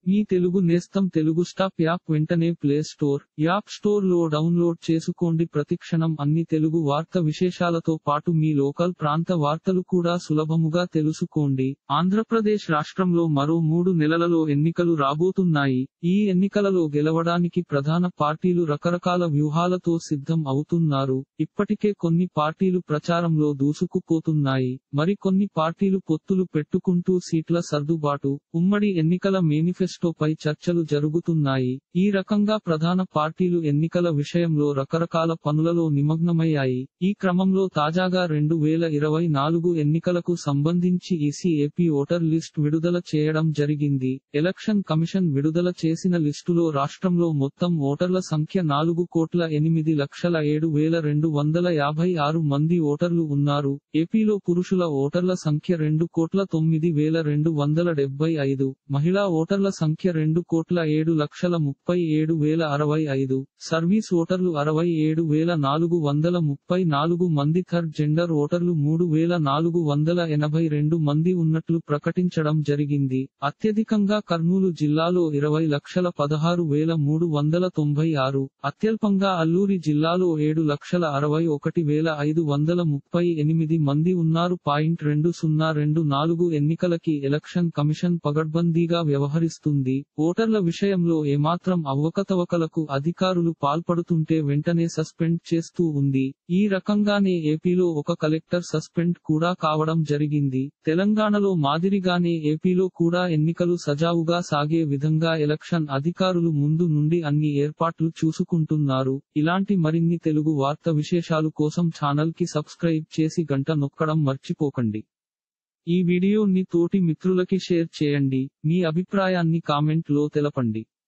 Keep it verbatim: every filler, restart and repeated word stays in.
మీ తెలుగు నేస్తం Telugu stop app వెంటనే play store, app store లో డౌన్లోడ్ చేసుకోండి. ప్రతిక్షణం అన్ని తెలుగు వార్త విశేషాలతో పాటు మీ లోకల్ ప్రాంత వార్తలు కూడా సులభముగా తెలుసుకోండి. ఆంధ్రప్రదేశ్ రాష్ట్రంలో మరో మూడు నెలలలో ఎన్నికలు రాబోతున్నాయి. ఈ ఎన్నికలలో గెలవడానికి ప్రధాన పార్టీలు రకరకాల వ్యూహాలతో సిద్ధం అవుతున్నారు. ఇప్పటికే కొన్ని పార్టీలు ప్రచారంలో దూసుకుపోతున్నాయి. మరి కొన్ని పార్టీలు పొత్తులు పెట్టుకుంటూ సీట్ల సర్దుబాటు, ఉమ్మడి ఎన్నికల మేనిఫెస్టో పై చర్చలు జరుగుతున్నాయి. ఈ రకంగా ప్రధాన పార్టీలు ఎన్నికల విషయంలో రకరకాల పనులలో నిమగ్నమయ్యాయి. ఈ క్రమంలో తాజాగా రెండు వేల ఇరవై నాలుగు ఎన్నికలకు సంబంధించి ఈసీ ఏపీ ఓటర్ లిస్ట్ విడుదల చేయడం జరిగింది. ఎలక్షన్ కమిషన్ విడుదల చేసిన లిస్టులో రాష్ట్రంలో మొత్తం ఓటర్ల సంఖ్య నాలుగు కోట్ల ఎనిమిది లక్షల ఏడు వేల రెండు వందల యాభై ఆరు మంది ఓటర్లు ఉన్నారు. ఏపీలో పురుషుల ఓటర్ల సంఖ్య రెండు కోట్ల తొమ్మిది వేల రెండు వందల డెబ్బై ఐదు, మహిళా ఓటర్ల సంఖ్య రెండు కోట్ల ఏడు లక్షల ముప్పై ఏడు వేల అరవై ఐదు, సర్వీస్ ఓటర్లు అరవై ఏడు వేల నాలుగు వందల ముప్పై నాలుగు మంది, థర్డ్ జెండర్ ఓటర్లు మూడు వేల నాలుగు వందల ఎనభై రెండు మంది ఉన్నట్లు ప్రకటించడం జరిగింది. అత్యధికంగా కర్నూలు జిల్లాలో ఇరవై లక్షల పదహారు వేల మూడు వందల తొంభై ఆరు, అత్యల్పంగా అల్లూరి జిల్లాలో ఏడు లక్షల అరవై ఒకటి వేల ఐదు వందల ముప్పై ఎనిమిది మంది ఉన్నారు. పాయింట్ రెండు సున్నా రెండు నాలుగు ఎన్నికలకి ఎలక్షన్ కమిషన్ పగడ్బందీగా వ్యవహరిస్తుంది. ఓటర్ల విషయంలో ఏమాత్రం అవకతవకలకు అధికారులు పాల్పడుతుంటే వెంటనే సస్పెండ్ చేస్తూ ఉంది. ఈ రకంగానే ఏపీలో ఒక కలెక్టర్ సస్పెండ్ కూడా కావడం జరిగింది. తెలంగాణలో మాదిరిగానే ఏపీలో కూడా ఎన్నికలు సజావుగా సాగే విధంగా ఎలక్షన్ అధికారులు ముందు నుండి అన్ని ఏర్పాట్లు చూసుకుంటున్నారు. ఇలాంటి మరిన్ని తెలుగు వార్త విశేషాలు కోసం ఛానల్ కి సబ్స్క్రైబ్ చేసి గంట నొక్కడం మర్చిపోకండి. ఈ వీడియోని తోటి మిత్రులకి షేర్ చేయండి. మీ అభిప్రాయాన్ని కామెంట్ లో తెలపండి.